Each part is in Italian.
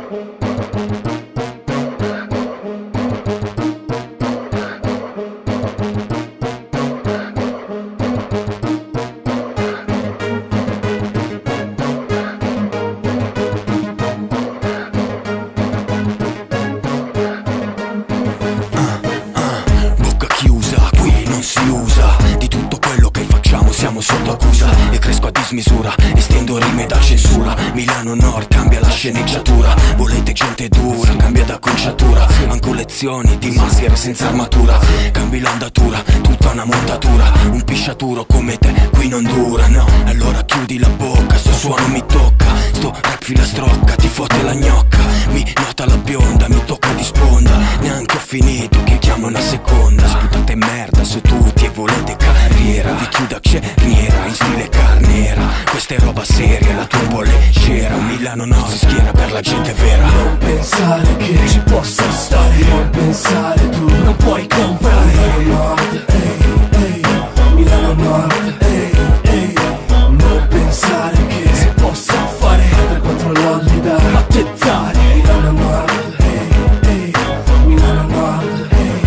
Siamo sotto accusa e cresco a dismisura, estendo rime da censura. Milano Nord cambia la sceneggiatura, volete gente dura, cambia d'acconciatura. Manco lezioni di maschere senza armatura, cambi l'andatura, tutta una montatura. Un pisciaturo come te qui non dura, no. Allora chiudi la bocca, sto suono mi tocca, sto rap filastrocca, ti fotte la gnocca. Mi nota la bionda, mi tocca di sponda, neanche ho finito che chiamo una seconda. Sputate merda su tutti e volete carriera, vi chiuda cerniera in stile carnera. Questa è roba seria, la tua un po' leggera. Milano no, si schiera per la gente vera. Non pensare che ci possa stare, non pensare tu non puoi comprare. Milano Nord, ehi, ehi, Milano Nord, ehi, ehi. Non pensare che si possa fare 3-4 lolli da attezzare. Milano Nord, ehi, ehi, Milano Nord,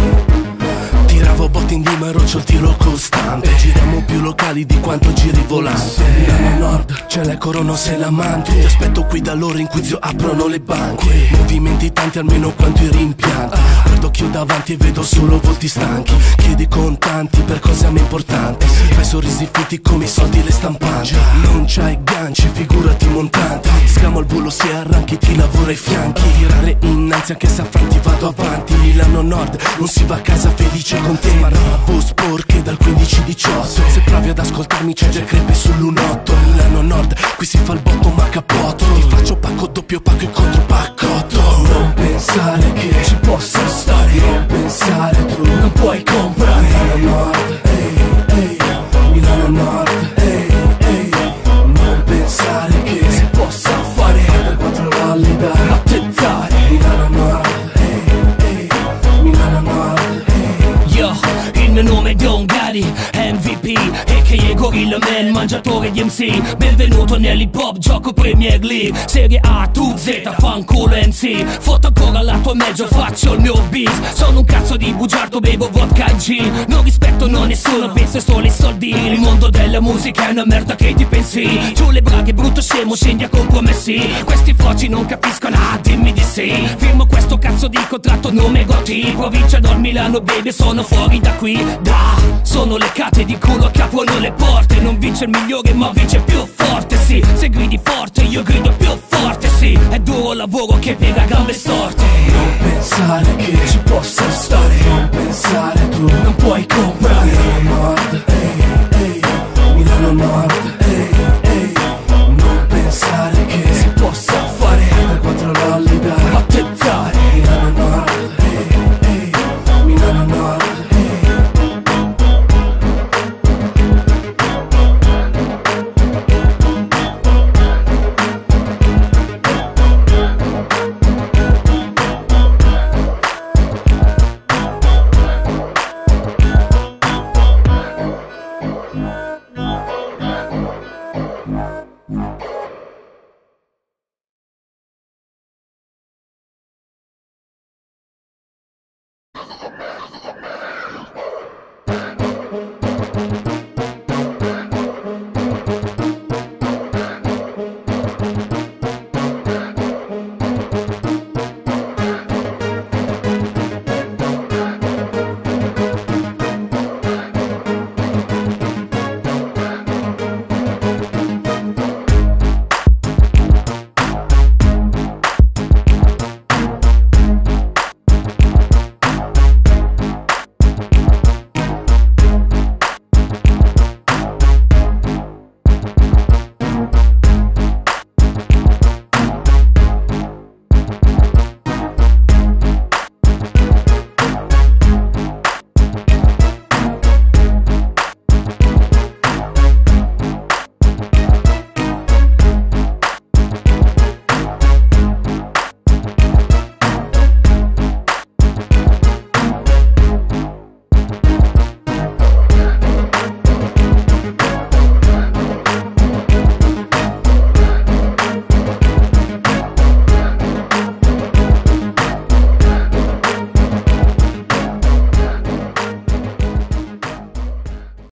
ehi. Tiravo botti in Dima, roccio il tiro costante. Giriamo più locali di quanto giri volante. Milano Nord, c'è le corona, sei l'amante. Ti aspetto qui da loro, in Quizio aprono le banche. Movimenti tanti almeno quanto i rimpianti. Guardo chi ho davanti e vedo solo volti stanchi. Chiedi contanti per cose a me importanti. Fai sorrisi fitti come i soldi le stampanti. Non c'hai ganci, figurati montanti. Scamo al volo se arranchi, ti lavoro ai fianchi. Tirare innanzi anche se affranti vado avanti. Milano Nord, non si va a casa felice con te. Ma bravo sporche dal 15-18. Se provi ad ascoltarmi c'è già crepe sull'1-8. Milano Nord, qui si fa il botto ma capotto. Ti faccio pacco, doppio pacco e contro paccotto. Non pensare che ci possa stare, non pensare tu non puoi comprare. Milano Nord, ehi, ehi, Milano Nord, ehi, ehi. Non pensare che si possa fare 3-4 rally da attezzare. Milano Nord, ehi, ehi, Milano Nord, ehi. Yo, il mio nome è Don Gari, MVP, a.k.a. Gorilla Man, mangiatore di MC. Benvenuto nell'hip hop, gioco Premier League. Serie A, tu Z, fanculo NC. Foto ancora la tua meglio, faccio il mio bis. Sono un cazzo di bugiardo, bevo vodka e gin. Non rispetto nessuno, penso solo ai soldi. Il mondo della musica è una merda che ti pensi. Giù le braghe, brutto scemo, scendi a compromessi. Questi froci non capiscono, dimmi di sì. Firmo questo cazzo di contratto, nome Gotti. Provincia Nord Milano, baby, sono fuori da qui. Da, sono le cate di culo che aprono le porte. Non vince il migliore ma vince più forte, sì. Se gridi forte io grido più forte, sì. È duro lavoro che piega gambe storte. Non pensare che ci possa stare, non pensare tu non puoi comprare. Milano Nord, ehi, ehi, Milano Nord, ehi, ehi. Non pensare che si possa fare 3-4 lolli da attezzare. Milano Nord, ehi, ehi, Milano Nord.